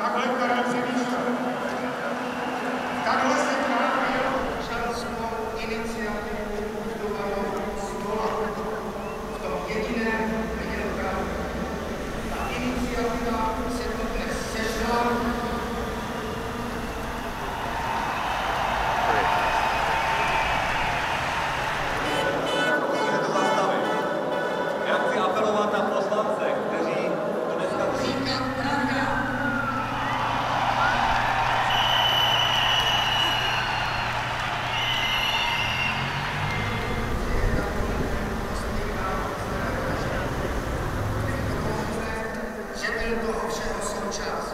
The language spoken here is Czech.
Takhle Karel přemýšlel. Takhle se trápil občanskou iniciativu budovanou Smola. V tom jediném viděl pravdu. Ta iniciativa se to dnes sešla. Musíme to zastavit. Já chci apelovat na poslance, kteří to dneska Říkám pravda. Že byl toho všeho součást.